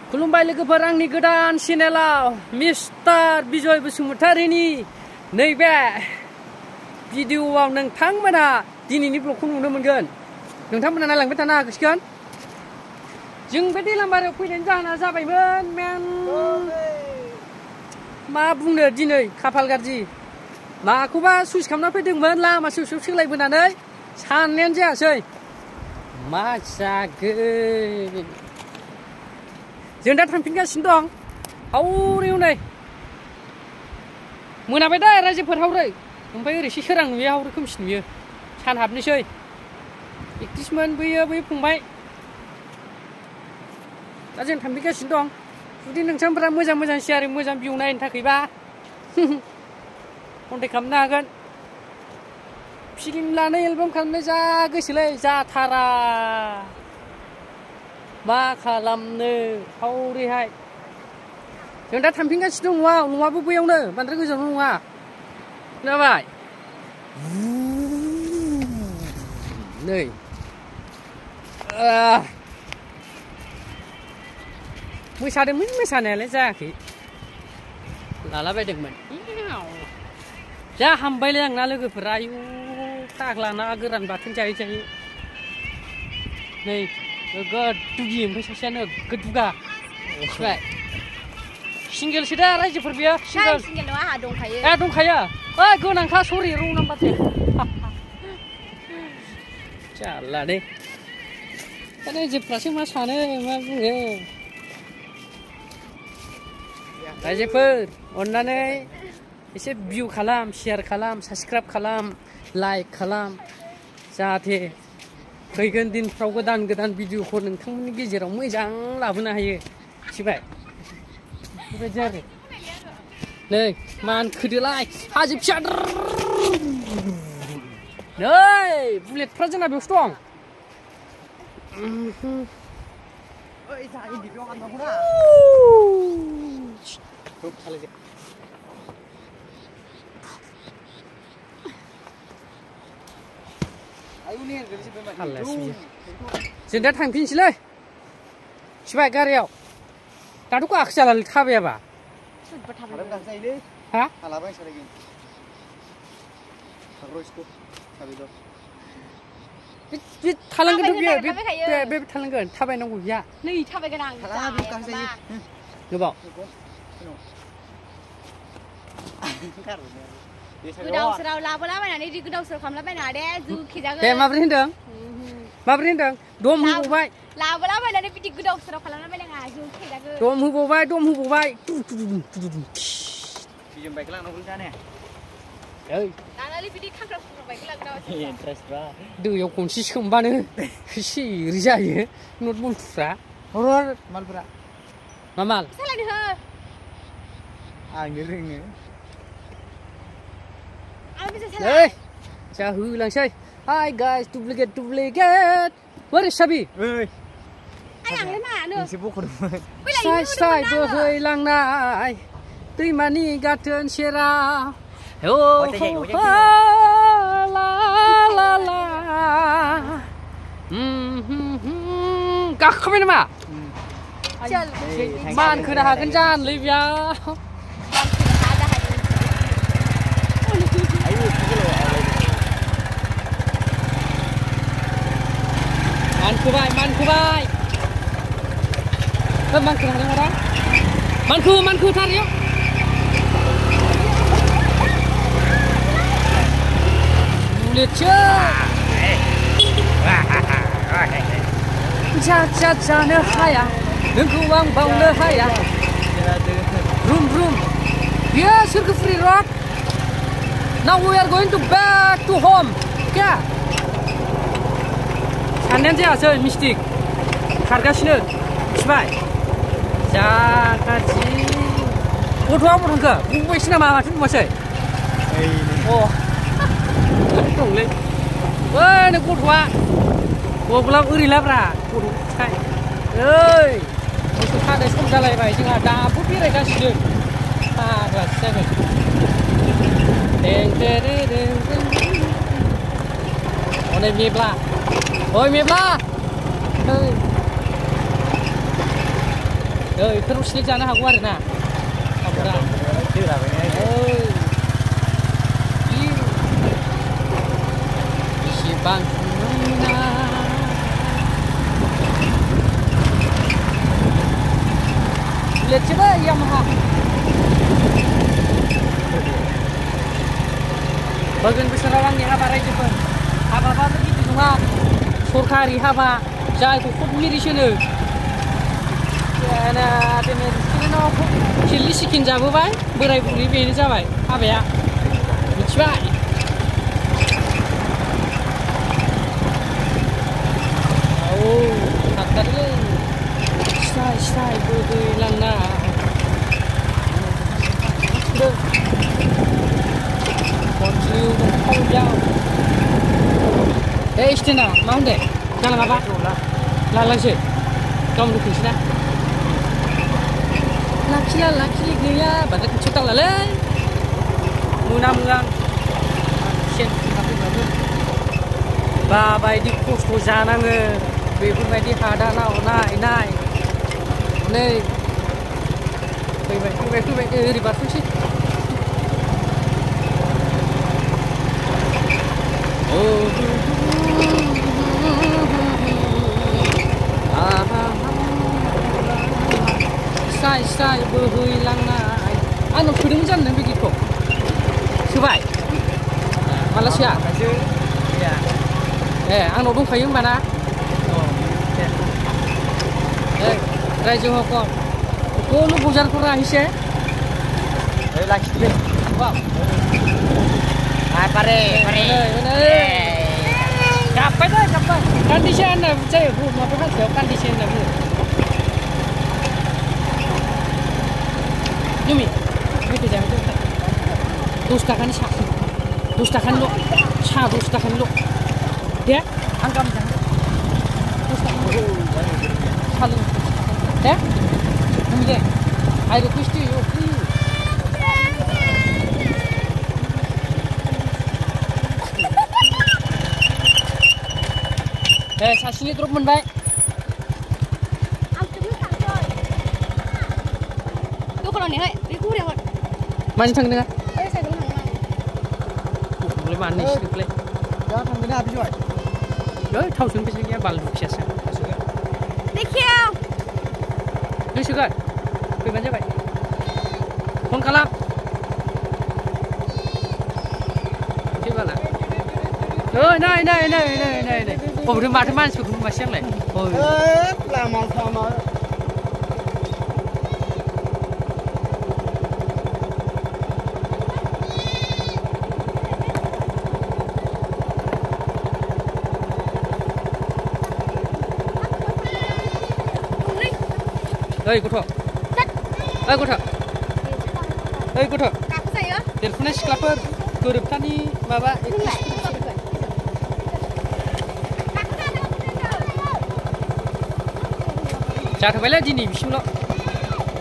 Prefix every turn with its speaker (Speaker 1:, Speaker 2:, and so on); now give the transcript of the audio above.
Speaker 1: खुलुमबाय लोगोफोर आंनि गोदान चेनेलाव मिस्टार बिजय बसुमतारीनि नैबे भिडिअआव नोंथांमोना दिनैनि ब्लगखौ नुनो मोनगोन। नोंथांमोना नायलांबाय थानो हासिगोन। जों बे दैलांबारियाव फैनायनि जाहोना जाबायमोन मा बुंनो दिनै खाफाल गाज्रि माखौबा सुइस खालामना फैदोंमोन लामा ससेयाव सोलायबोनानै साननायानो जायासै मा जागोन। जों दा थांफिनगासिनो दं हावरियाव नै मोनाबाय दा रायजोफोर हावरै ओमफ्राय ओरैसो सोरां नुयो हावरै खोमसि नुयो सान हाबनोसै एकट्रिसमोन बैयो बै फंबाय दा जों थांफिनगासिनो दं। जुदि नोंथांफोरा मोजां शेयार मोजां भिउ नायनो थाखायबा कन्टेक्ट खालामनो हागोन। फिल्म लानो एलबाम खालामनो जा गोसोलै जाथारा मा खालामनो हावरैहाय जों दा थांफिनगासिनो दं। न'आबो बैयावनो बांद्राय गोजानाव नङा खोनाबाय। नै मोसादोंमोन मोसानायालाय जायाखै लालाबायदोंमोन जा हामबायलै आंना लोगोफोरा आयु फाग्लाना गोरान बाथोन जायै जायै नै नोगोद दुगि ओमफ्राय सासेया नोगोद दुगा मिथिबाय। सिंगेलसो दा रायजोफोर बेयो सिंगेल
Speaker 2: नङा आंहा दंखायो
Speaker 1: दंखायो ओइ गोनांखा सरि रं नाम्बारसो जारला दे दा रायजोफ्रासो मा सानो मा बुङो। रायजोफोर अननानै एसे भिउ खालाम शेयार खालाम साबसक्राइब खालाम लाइक खालाम जाहाथे फैगोन दिनफ्राव गोदान गोदान भिडिअखौ नोंथांमोननि गेजेराव मोजां लाबोनो हायो मिथिबाय। बेबायदि आरो नै मानखोदोलाय हाजो फिसा नै बुलेटफ्रा जोंना बेयावसो दं। जों दा थांफिनसैलै मिथिबाय गारियाव दाथ' गाखोजालालै थाबायाबा हा बे थालांगोन बे थालांगोन थाबायनांगौ गैया
Speaker 2: नै थाबायगोन आं
Speaker 1: गोबाव
Speaker 2: गोदाव सोराव लाबोलाबायनानै गोदाव सोराव खालामलाबायनाङा दे जुखिजागोन।
Speaker 1: दे माबोरै होनदों दम होबावबाय
Speaker 2: लाबोलाबायनानै बिदि गोदाव सोराव खालामलाबायनाङा जुखिजागोन।
Speaker 1: दम होबावबाय
Speaker 3: बिजों बाइक लांनांगौ जाने
Speaker 2: लानानै बिदि खांख्रा खुंख्रा बाइक लांनांगौ
Speaker 3: इन्ट्रेस्टबा
Speaker 1: दैयाव खनसे सोमबानो सिरि जायो नट बल्टुफ्रा मालफ्रा मा माल
Speaker 2: सालायनो हो
Speaker 3: आंनो रोङो
Speaker 1: नै जा होलांसै हाय गाइस डुप्लिकेट बोरै साबि
Speaker 2: आंलाय मानो
Speaker 3: मोनसे बख'दोंमोन
Speaker 1: स्राय बोहैलांनाय दैमानि गाथोन सेराव गाखोबाय नामा मानखोनो हागोन जानोलै बेयाव मानखोबाय मानखो हादों रा मानखो थारियाव बुलेटसो जानो हाया नोंखौ आं बावनो हाया रुम बियो सोरगोफुरि रड now we are going to back to home क्या साननायानो जायासै मिस्टिक खारगासिनो मिथिबाय जा गाज्रि गथ'आ बबाव थांखो बुंबायसै नामा माथो नुवासै दंलै ओइ नों गथ'आ गब्ला ओरैलाब्रा गथ' फिथाइ ओइ मोसौ खानाय सम जालायबाय जोंहा दाबो बेरायगासिनो फाग्लासो जागोन हनै मेब्ला ओइ मेब्ला बेफोराव सिलेक्ट जानो हागौ आरो ना हाबुरा बेसेबां समायना बुलेटसोबो यामाहा फैगोन बोसोराव आंनि हाबा रायजोफोर हाबाबाबो गिदिर नङा सरखारि हाबा जायखौ कर्ट मेरिज होनो दिनै रेस्टुरेन्टआव चिल्ली चिकेन जाबोबाय बोराय बुरै बेनो जाबाय हाबाया मिथिबाय औ थाथारो स्राय स्राय बोहैलांना खनजिउ दंफांयाव स्टेना मा होनदों जालाङाबा लालांसै गावनो रुखुनोसै ना लाखिला लाखि गैया बांद्राय खाथियाव दांलालै मोना मोना सेन फैबाबो बाबायदि खस्थ' जानाङो बेफोरबायदि हादानाव नाय नै फैबाय ओरै बारथोंसै स्राय स्राय बोहैलांनाय आंनाव सोदोंमोन जानो नों बे गितखौ सोबाय माला सोआ आंनाव दंखायो होमबा ना रायजो हकम कोनो बजारफोर राहिसे
Speaker 3: लाखिदो पारे
Speaker 1: गाबबाय दे गाबबाय कान्दिसे होनना जायो माबा हांसोआव कान्दिसे होनना बुङो जुमि मेथाइ जानो 10 थाखानि सा 10 थाखानिल' सा 10 थाखानिल' दे आं गाबोन जानो 10 थाखानि सा लों दे जुमि दे I request you please सासेनि द्रप मोनबाय
Speaker 2: दखानाव नेहाय बेखौ हरै हर
Speaker 1: माजों थांनो नोङा
Speaker 2: ओइ साइकेलाव थांनो
Speaker 1: आंलाय मानो नोंसिनिखौलाय
Speaker 3: जा थांगोन ना बिजय
Speaker 1: थाव सोनो फैसा गैया बानलु फिसासो
Speaker 2: देखियो
Speaker 1: नों सोगोन फैबानो जाबाय फन खालाम फैबाला नै बबेथ' माथो मानसिफोरखौ नुमासै आंलाय
Speaker 3: लामा सामा
Speaker 1: ओइ गथ' देरफुनाय सिख्लाफोर गोरोबथानि माबा जाथ'बायलै दिनै बिसिमल'